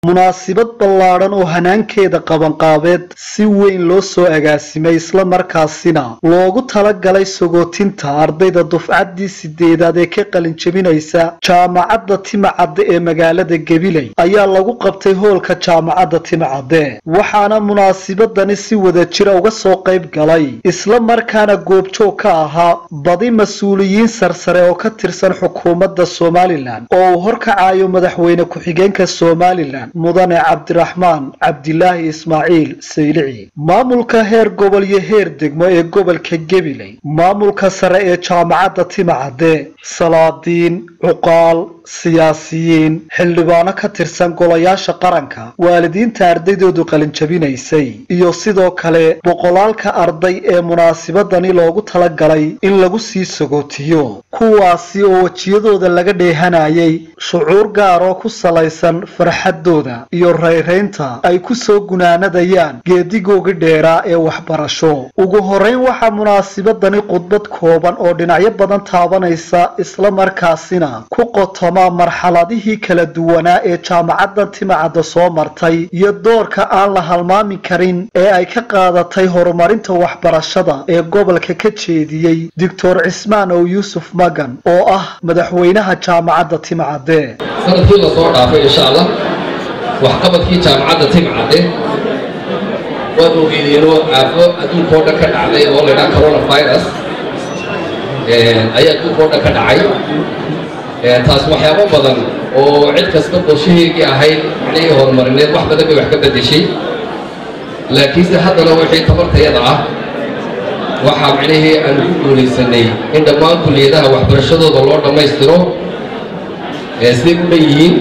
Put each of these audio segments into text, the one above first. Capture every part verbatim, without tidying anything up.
munaasabad ballaaran oo hanaankeeda qabanqaabeed si weyn loo soo agaasimay isla markaasina loogu talagalay sagootinta ardayda dufcaddii sideedaad ee ka qalin jebinaysa jaamacadda Timacadde ee magaalada Gabiley ayaa lagu qabtay hoolka jaamacadda Timacadde waxaana munaasabadani si wada jir uga soo qayb galay isla markaana goobjoog ka ahaa badi mas'uuliyiin sarsare oo ka tirsan xukuumadda Soomaaliland oo horkacayo madaxweyne ku-xigeenka Soomaaliland mudane Cabdiraxmaan Cabdilaahi Ismaaciil Saylici maamulka heer gobol iyo heer degmo ee gobolka Gabiley maamulka sare ee jaamacadda Timacadde salaadiin cuqaal siyaasiyiin xildhibaano ka tirsan golayaasha qaranka waalidiinta ardaydoodu qalin jabinaysay iyo sidoo kale boqolaalka arday ee munaasabadani loogu talagalay in lagu sii sagootiyo kuwaasi oo wajiyadooda laga dheehanayay shucuur gaar oo ku salaysan farxadooda iyo rayraynta ay ku soo gunaanadayaan geedigooga dheeraa ee waxbarasho ugu horeyn waxaa munaasabadani khudbad kooban oo dhinacyo badan taabanaysa isla markaasina ku qotoma marxaladihii kala duwanaa ee jaamacadda Timacadde soo martay iyo doorka aan la halmaami karin ee ay ka qaadatay horumarinta waxbarashada ee gobolka ka jeediyay Doctor Cismaan oo Yuusuf Magan oo ah madaxweynaha jaamacadda Timacadde sanadkii la soo dhaafay insha Allah wax qabadkii jaamacadda Timacadde waa ogeeyeenoo aafo adduunka oo dhan ka dhacday oo la yiraahdo coronavirus ee ayaa adduunka oo dhan ka dhacay taas waxyaabo badan oo cid kasta qorshaheedii ahayd inay horumarineed wax badan bay wax ka bedeshay laakiinse haddana wixii tabartayada ah waxaa macnaheedu aan ku guulaysanay in dhammaan kulliyadaha waxbarashadooda loo dhammaystiro ee si u leeyihiin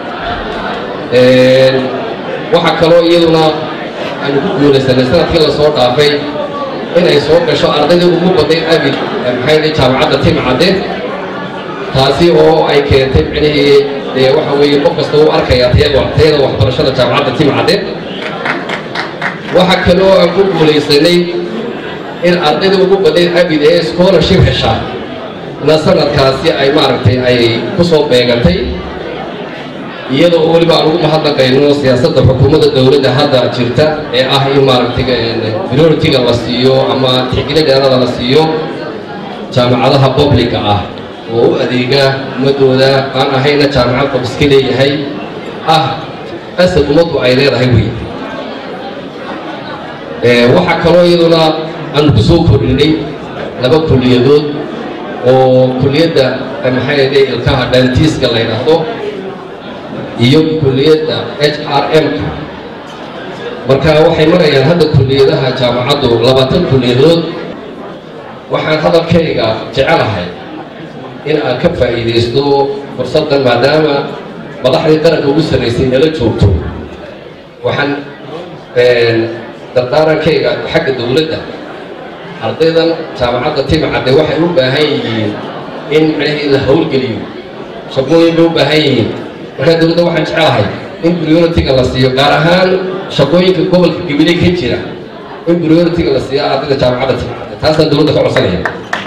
waxa kaloo iyaduna aan ku guulaysanay sanadkii la soo dhaafay inay soo gasho ardayda ugu badan abid maxay jaamacadda Timacadde taasi oo ay keentay macnaheedu ee waxa weeye qof kasta uu arkaya tayada tayada waxbarashada jaamacadda Timacadde waxa kaloo aan ku guulaysanay in ardayda ugu badan abid ee scholarship hesha na sanadkaasi ay maaragtay ay ku soo beegantay iyadoo waliba aan ugu mahadnaqayno siyaasadda xukuumadda dawladda hadda jirta ee ah in maaragtay priority-ga la siiyo ama tixgelinta la siiyo jaamacadaha public-ka ah oo u adeega ummadooda aan ahayna jaamacad qof iska leeyahay ah asal ummaddu ay leedahay wey waxa kaloo iyaduna aan ku soo kordhinay laba kulliyadood oo kulliyadda maxay ahayd ilkaha dhantiiska la yidhaahdo iyo kulliyadda H R M-ka marka waxay marayaan hadda kulliyadaha jaamacaddu labaatan kulliyadood waxaan hadalkayga jecelahay in aan ka faa'iideysto fursaddan maadaama madaxdii qaranka ugu sarreysay nala joogto waxaan dardaarankayga xagga dawladda ardaydan jaamacadda Timacadde waxay u baahan yihiin in macnaheedu la howlgeliyo shaqooyin bay u baahan yihiin marka dawladda waxaan jecelahay in priority-ga la siiyo gaar ahaan shaqooyinka gobolka Gabiley ka jira in priority-ga la siiyo ardayda jaamacadda Timacadde taasaan dawladda ka codsanaya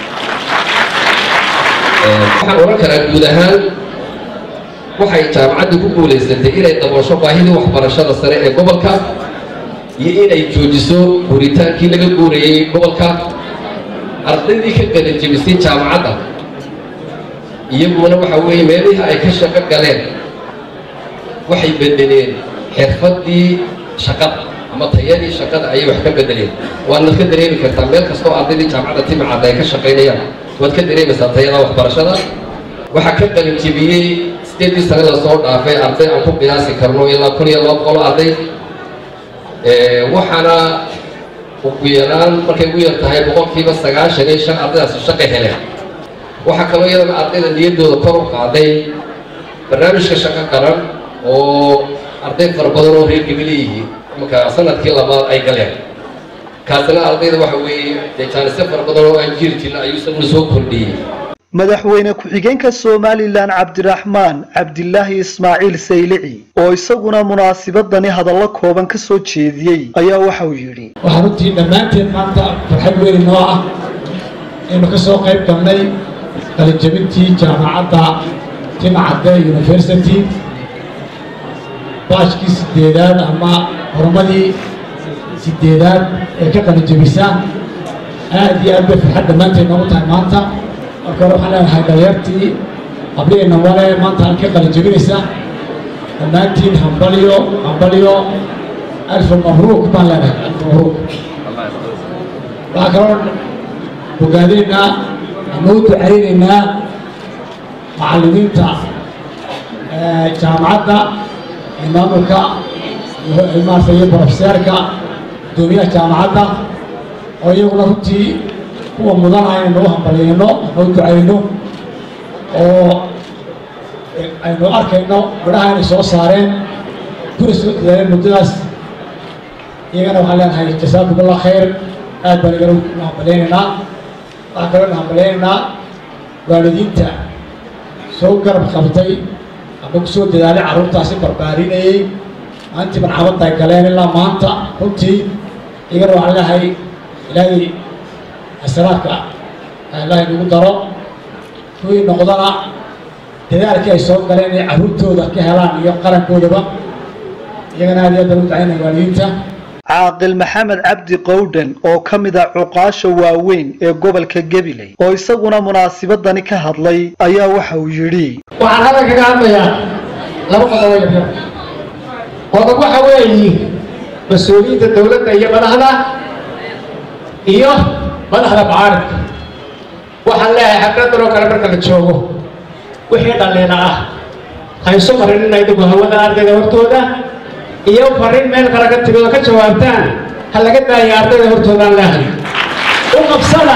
waxaan oran karaa guud ahaan waxay jaamacaddu ku guulaysatay inay daboosho baahidii waxbarashada sare ee gobolka iyo inay joojiso guuritaankii laga guurayay gobolka ardaydii ka qalin jebisay jaamacadda iyaguna waxa weeye meelihii ay ka shaqo galeen waxay bedeleen xirfadii shaqada ama tayadii shaqada ayay wax ka bedeleen waana ka dareemi kartaa meel kastoo ardaydii jaamacadda Timacadde ay ka shaqaynayaan waad ka dareemaysaa tayada waxbarashada waxa ka qalin jebiyey sideedii sano la soo dhaafay arday aan ku qiyaasi karno ilaa kun iyo laba boqol arday waxaana ugu yaraan markay ugu yar tahay boqolkiiba sagaashan iyo shan ardaydaasi shaqo heleen waxaa kaloo iyadana ardayda niyaddooda kor u qaaday barnaamijka shaqo qaran oo arday fara badan oo reer Gabiley yihiin marka sanadkii labaad ay galeen kaasina ardayda waxa weeye deegaanka fara badan oo aan jiri jirin ayuu sabab soo kordhiyay madaxweyne ku-xigeenka Soomaaliland Cabdiraxmaan Cabdilaahi Ismaaciil Saylici oo isaguna munaasabadani hadallo kooban ka soo jeediyay ayaa waxa uu yiri waxaan runtii dhammaanteen maanta farxad weyn noo ah inuu ka soo qayb galnay qalin jebintii jaamacadda Timacadde University baashkii sideedaad ama horumadii sideedaad ee ka qalinjabisa aad iyo aad bay farxad dhammaanteed noogu tahay maanta marka hore waxaan leenahay dhalinyartii qabligeena wale maanta halkii qalinjabinaysa dhammaantiin hambalyo hambalyo alfa mabruuk baan leenahay alfa mabruuk waxaa kaloo bogaadinaynaa ama u ducaynaynaa macallimiinta jaamacadda maamulka maarta iyo profeseerka gudoomiyaha jaamacadda oo iyaguna runtii kuwa mudanaya inuu hambaliyayno ama u ducayno oo aynu arkayno midhaha inay soo saareen kuna soo dadaaleen muddadaas iyagana waxaan leenahay jasaakumullah khayr aad baan igana u hambaliyaynaynaa waxaan kaloo hambaliyaynaynaa waalidiinta soo garab qabtay ama ku soo dadaalay carruurtaasi barbaarinayay maantii marxabadda ay galeen ilaa maanta runtii iyagana waxaan leeyahay ilaahay xasanaadka ilaahay nagu daro kuwii noqdana dadaalkii ay soo galeen inay carruurtooda ka helaan iyo qarankoodaba iyagana aad iyo aad baan u ducaynaya waalidiinta caaqil maxamed cabdi qowdhan oo ka mid ah cuqaasha waaweyn ee gobolka Gabiley oo isaguna munaasabadani ka hadlay ayaa waxa uu yiri waxaan hadda kaga hadlayaa laba qodob oo yar qodob waxa weeye mas'uuliyadda dawladda iyo madaxda iyo madaxda mucaaradka waxaan leeyahay xafladan oo kale marka la joogo wixii dhaliila ah hayso marin inay dib hawada ardayda hortooda iyo farin meel kale ka timido ka jawaabtaan hal laga daayo ardayda hortoodaan leeyahay u qabsada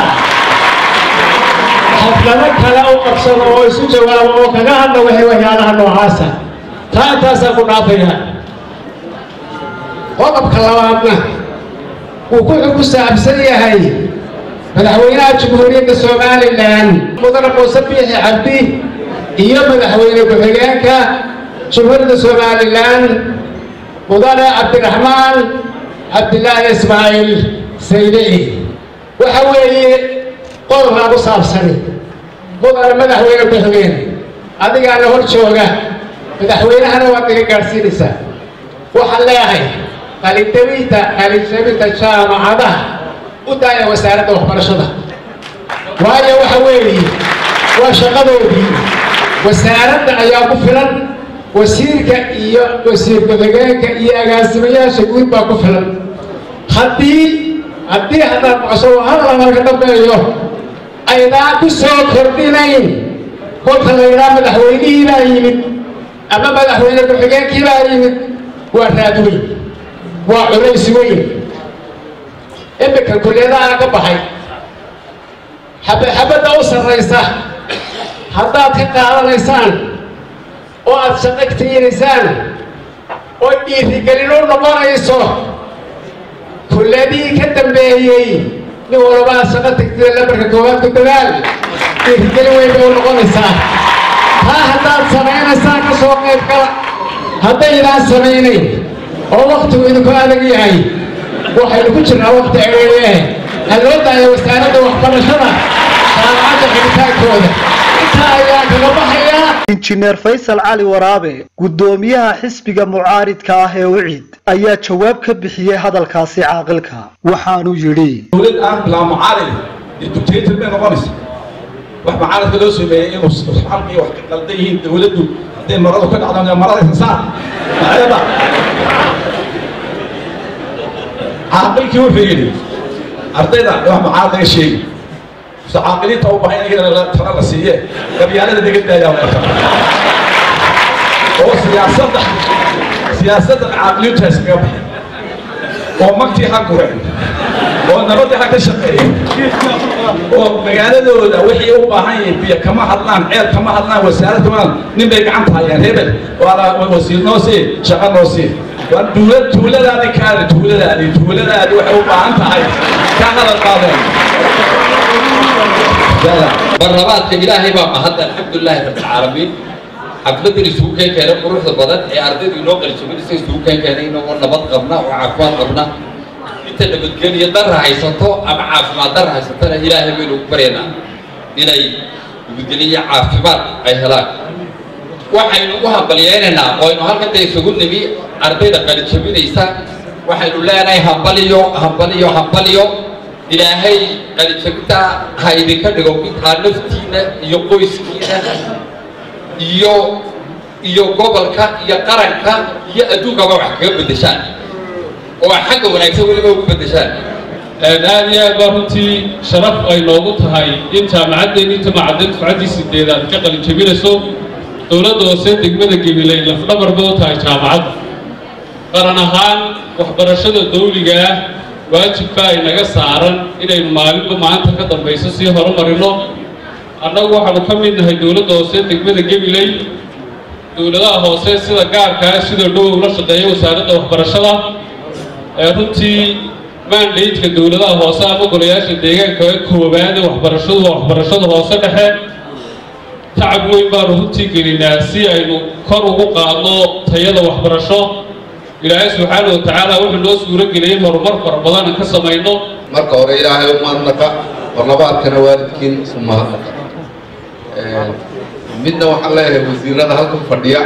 xaflado kale u qabsada oo isu jawaabo oo kaga hadla wixii waxyaalaha noocaasa taa intaasaa ku dhaafaya qodobka labaadna wuu ku saabsan yahay madaxweynaha jamhuuriyadda somalilan mudane muuse biixi cabdi iyo madaxweyne ku-xigeenka jamhuuriyadda somalilan mudane cabdiraxmaan cabdilaahi ismaaciil saydici waxa weeye qodobkaa ku saabsani mudane madaxweyne ku-xigeen adigaana hor jooga madaxweynahana waad naga gaadhsiinaysaa waxaan leeyahay qalindabinta qalinjabinta jaamacadaha u daaya wasaaradda waxbarashada waayo waxa weeye waa shaqadoodii wasaaradda ayaa ku filan wasiirka iyo wasiir ku-xigeenka iyo agaasimayaasha guud baa ku filan haddii haddii haddaan maqasho hal lamarka dambeeyo aydaan ku soo kordhinayn kolka la yidhaha madaxweynihii baa yimid ama madaxweyne ku-xigeenkii baa yimid waa raad weyn waa culays weyn imika kulliyadaha ka baxay xabadda u sarraysa haddaad ka qaadanaysaan oo aad shaqo tiinaysaan oo dhiirigelin u noqonayso kulliyadihii ka dambeeyey nin walba aad shaqo tagtida lambarka koowaad ku dadaal dhiirigelin weyn bay u noqonaysaa taa haddaad samaynaysaan ka soo qayb gala haddaydaan samaynayn oo waktigu idinku adag yahay waxaynu ku jirnaa wakti aweeye ha loo daayo wasaaradda waxbarashada jaamacadda xidhitaankooda intaa ayaa kaga baxayaa injineer faysal cali waraabe gudoomiyaha xisbiga mucaaridka ah ee wicid ayaa jawaab ka bixiyay hadalkaasi caaqilka waxaanu yidhi dowlad aan bilaa mucaarid dictator bay noqonaysa wax mucaaridka loo sameeyey inuu halkii wax ka qaldan yihiin dowladdu hadday maradu ka dhacdo marada saar maayada caaqilkii wuxuu yidhi ardayda wax mucaarid laga sheegi caaqiliinta u baahan in tala la siiye qabyaalada laga daayaa marka oo siyaasadda siyaasadda caaqiliintaas kaga baxay oo magtii ha gureen oo nabadda ha ka shaqeeyeen oo magaaladooda wixii u baahan yihiin biyo kama hadlaan ceel kama hadlaan wasaaradda waan nin bay gacanta hayaan hebel waa wasiir noo sii shaqo noo sii waa dowlad tuuladaadii kaale tuuladaadii tuuladaadii waxay u baahan tahay ka hadal qaadeen barnaamijka ilaahay baa mahad alxamdulillahi rabbil caalamiin xafladani isugu keen keenay quruxda badan ee ardaydu inoo qalijabinaysa isugu keen keenay inagoo nabad qabna oo caafimaad qabna inta nabadgeliya darra haysato ama caafimaad darra haysatana ilaahay baynu ku baryaynaa inay nabadgeliya caafimaad ay helaan waxaynu u hambalyeynanaa oo aynu halkan dee isugu nimi ardayda qalijabinaysa waxaynu leenahay hambaliyo hambaliyo hambaliyo ilaahay qalijabinta ha idinka dhigo midkaa naftiina iyo qoyskiina iyo iyo gobolka iyo qaranka iyo adduunkaba wax kaga beddeshaan oo xagga wanaagsan weliba ugu beddeshaan aad iyo aad baa runtii sharaf ay noogu tahay in jaamacaddeenii jamacadda dufcaddii sideedaad ka qalijabinayso dowladda hoose degmada Gabiley lafdhabar bay u tahay jaamacadda qaran ahaan waxbarashada dawliga ah waajibka ay naga saaran inaynu maalinba maanta ka dambayso sii horumarino annagu waxaanu ka mid nahay dowladda hoose degmada Gabiley dowladaha hoose sida gaarka ah sida dhow la shaqeeya wasaaradda waxbarashada ee runtii mandate-ka dowladaha hoose ama golayaasha deegaanka ee koobaad waxbarashadu waxbarashada hoose dhexe tacab weyn baanu runtii gelinaa si aynu kor ugu qaadno tayada waxbarasho ilaahay subxaanahu wa tacaala wuxuu noo suuro geliyey horumar fara badan aan ka samayno marka hore ilaahay u mahadnaqa warlabaadkana waalidkiin isu mahadnaqa midna waxaan leeyahay wasiirada halkan fadhiya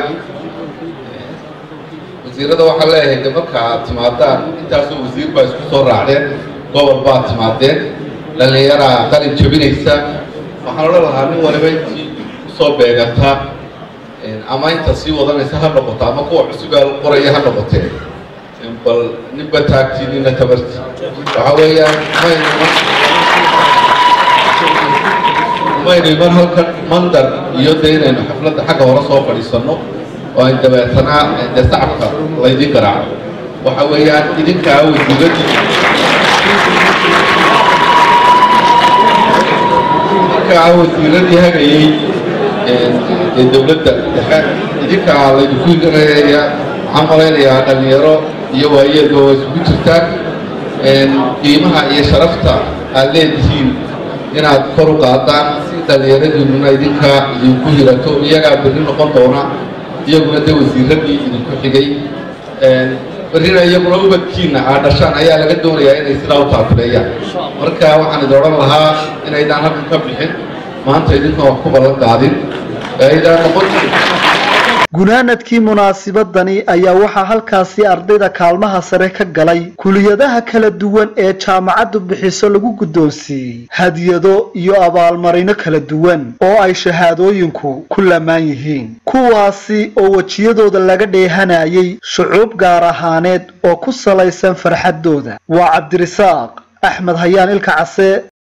wasiirada waxaan leeyahay de marka aad timaadaan intaasoo wasiir baa isku soo raacdeen gobol baad timaadeen dhallinyaraa qalin jabinaysa waxaan odhan lahaa nin waliba intii usoo beegataa ama inta sii wadanaysa ha noqoto ama kuwa cusubaa qoraya ha noqotee bal ninba taagti nina tabarti waxa weeyaan maynu iman halkan mandar iyo dee inaynu xafladda xagga hore soo fadhiisanno oo ay dabeetanaa dee sacabka laydin garaaco waxa weeyaan idinkaa wasiiradii idinkaa wasiiradii hagayey ee dowladda dhexe idinkaa laydinku garaya waxaan malaynayaa dhalinyaro iyo waayeelba waa isugu jirtaan qiimaha iyo sharafta aad leedihiin inaad kor u qaadaan si dhallinyaradiinuna idinkaa idinku hirato iyagaa berri noqon doona iyaguna dee wasiiradii idinku xigay berrina iyaguna ubadkiina aad dhashaan ayaa laga doonayaa inay sidaa u taakuleeyaan marka waxaan idin odhan lahaa inaydaan halkan ka bixin maanta idinkan wax ku ballan qaadin aydaan noqon gunaanadkii munaasibadani ayaa waxaa halkaasi ardayda kaalmaha sare ka galay kuliyadaha kala duwan ee jaamacaddu bixiso lagu guddoonsiiyey hadiyado iyo abaalmarino kala duwan oo ay shahaadooyinku ku lamaan yihiin kuwaasi oo wejiyadooda laga dheehanayay shucuub gaar ahaaneed oo ku salaysan farxaddooda waa cabdirisaaq axmed hayaan ilka case